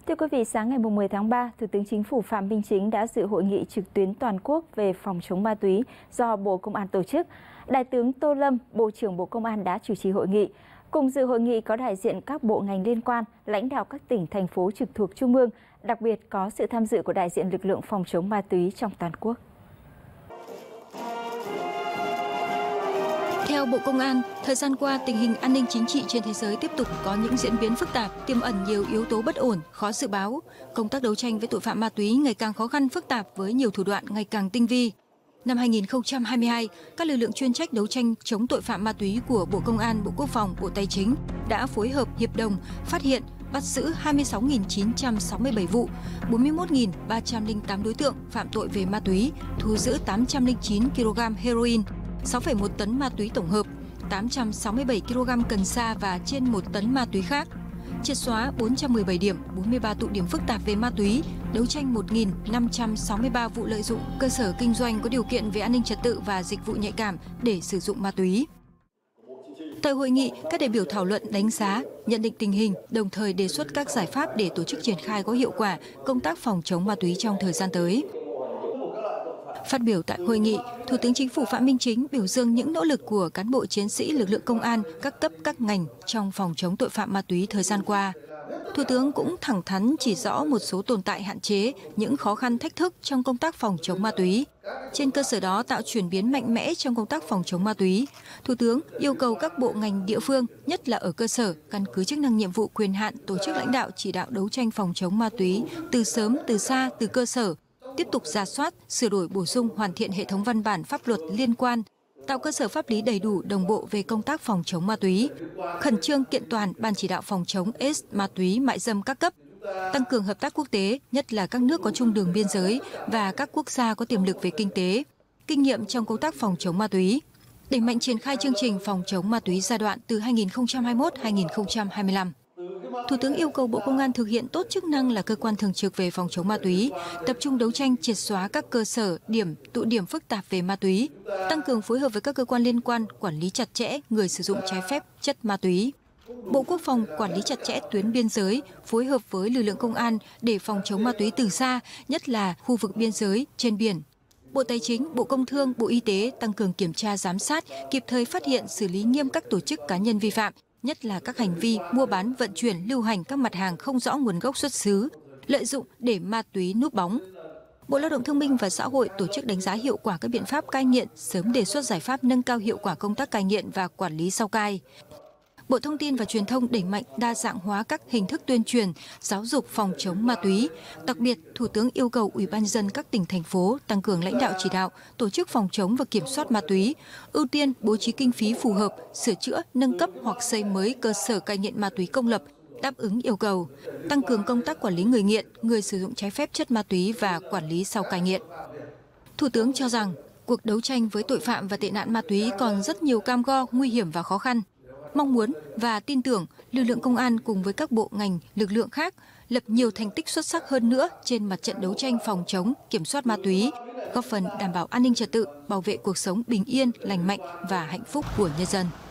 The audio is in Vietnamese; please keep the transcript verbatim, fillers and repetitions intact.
Thưa quý vị, sáng ngày mười tháng ba, Thủ tướng Chính phủ Phạm Minh Chính đã dự hội nghị trực tuyến toàn quốc về phòng chống ma túy do Bộ Công an tổ chức. Đại tướng Tô Lâm, Bộ trưởng Bộ Công an đã chủ trì hội nghị. Cùng dự hội nghị có đại diện các bộ ngành liên quan, lãnh đạo các tỉnh, thành phố trực thuộc Trung ương, đặc biệt có sự tham dự của đại diện lực lượng phòng chống ma túy trong toàn quốc. Theo Bộ Công an, thời gian qua tình hình an ninh chính trị trên thế giới tiếp tục có những diễn biến phức tạp, tiềm ẩn nhiều yếu tố bất ổn, khó dự báo. Công tác đấu tranh với tội phạm ma túy ngày càng khó khăn phức tạp với nhiều thủ đoạn ngày càng tinh vi. Năm hai nghìn không trăm hai mươi hai, các lực lượng chuyên trách đấu tranh chống tội phạm ma túy của Bộ Công an, Bộ Quốc phòng, Bộ Tài chính đã phối hợp hiệp đồng phát hiện, bắt giữ hai mươi sáu nghìn chín trăm sáu mươi bảy vụ, bốn mươi mốt nghìn ba trăm lẻ tám đối tượng phạm tội về ma túy, thu giữ tám trăm lẻ chín ki lô gam heroin, sáu phẩy một tấn ma túy tổng hợp, tám trăm sáu mươi bảy ki lô gam cần sa và trên một tấn ma túy khác. Triệt xóa bốn trăm mười bảy điểm, bốn mươi ba tụ điểm phức tạp về ma túy, đấu tranh một nghìn năm trăm sáu mươi ba vụ lợi dụng cơ sở kinh doanh có điều kiện về an ninh trật tự và dịch vụ nhạy cảm để sử dụng ma túy. Tại hội nghị, các đại biểu thảo luận đánh giá, nhận định tình hình, đồng thời đề xuất các giải pháp để tổ chức triển khai có hiệu quả công tác phòng chống ma túy trong thời gian tới. Phát biểu tại hội nghị, Thủ tướng Chính phủ Phạm Minh Chính biểu dương những nỗ lực của cán bộ chiến sĩ lực lượng công an, các cấp các ngành trong phòng chống tội phạm ma túy thời gian qua. Thủ tướng cũng thẳng thắn chỉ rõ một số tồn tại hạn chế, những khó khăn thách thức trong công tác phòng chống ma túy. Trên cơ sở đó tạo chuyển biến mạnh mẽ trong công tác phòng chống ma túy. Thủ tướng yêu cầu các bộ ngành địa phương, nhất là ở cơ sở, căn cứ chức năng nhiệm vụ quyền hạn tổ chức lãnh đạo chỉ đạo đấu tranh phòng chống ma túy từ sớm, từ xa, từ cơ sở, tiếp tục rà soát, sửa đổi bổ sung hoàn thiện hệ thống văn bản pháp luật liên quan, tạo cơ sở pháp lý đầy đủ đồng bộ về công tác phòng chống ma túy, khẩn trương kiện toàn Ban chỉ đạo phòng chống AIDS, ma túy, mại dâm các cấp, tăng cường hợp tác quốc tế, nhất là các nước có chung đường biên giới và các quốc gia có tiềm lực về kinh tế, kinh nghiệm trong công tác phòng chống ma túy, đẩy mạnh triển khai chương trình phòng chống ma túy giai đoạn từ hai nghìn không trăm hai mươi mốt đến hai nghìn không trăm hai mươi lăm. Thủ tướng yêu cầu Bộ Công an thực hiện tốt chức năng là cơ quan thường trực về phòng chống ma túy, tập trung đấu tranh triệt xóa các cơ sở, điểm, tụ điểm phức tạp về ma túy, tăng cường phối hợp với các cơ quan liên quan, quản lý chặt chẽ người sử dụng trái phép chất ma túy. Bộ Quốc phòng quản lý chặt chẽ tuyến biên giới, phối hợp với lực lượng công an để phòng chống ma túy từ xa, nhất là khu vực biên giới, trên biển. Bộ Tài chính, Bộ Công Thương, Bộ Y tế tăng cường kiểm tra giám sát, kịp thời phát hiện xử lý nghiêm các tổ chức cá nhân vi phạm, nhất là các hành vi mua bán, vận chuyển, lưu hành các mặt hàng không rõ nguồn gốc xuất xứ, lợi dụng để ma túy núp bóng. Bộ Lao động Thương binh và Xã hội tổ chức đánh giá hiệu quả các biện pháp cai nghiện, sớm đề xuất giải pháp nâng cao hiệu quả công tác cai nghiện và quản lý sau cai. Bộ Thông tin và Truyền thông đẩy mạnh đa dạng hóa các hình thức tuyên truyền, giáo dục phòng chống ma túy. Đặc biệt, Thủ tướng yêu cầu Ủy ban nhân dân các tỉnh, thành phố tăng cường lãnh đạo chỉ đạo, tổ chức phòng chống và kiểm soát ma túy, ưu tiên bố trí kinh phí phù hợp, sửa chữa, nâng cấp hoặc xây mới cơ sở cai nghiện ma túy công lập, đáp ứng yêu cầu, tăng cường công tác quản lý người nghiện, người sử dụng trái phép chất ma túy và quản lý sau cai nghiện. Thủ tướng cho rằng, cuộc đấu tranh với tội phạm và tệ nạn ma túy còn rất nhiều cam go, nguy hiểm và khó khăn. Mong muốn và tin tưởng lực lượng công an cùng với các bộ ngành, lực lượng khác lập nhiều thành tích xuất sắc hơn nữa trên mặt trận đấu tranh phòng chống, kiểm soát ma túy, góp phần đảm bảo an ninh trật tự, bảo vệ cuộc sống bình yên, lành mạnh và hạnh phúc của nhân dân.